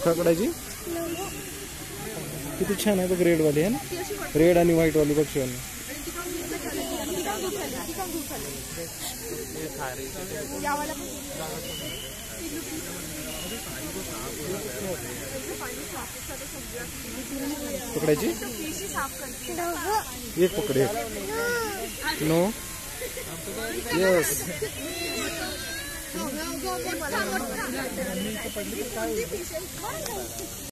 काकडाची किती छान आहे बघ, रेड वाली आहे ना, रेड आणि व्हाईट वाली बघ शिवानी. पकडायची एक पकडे नो यस.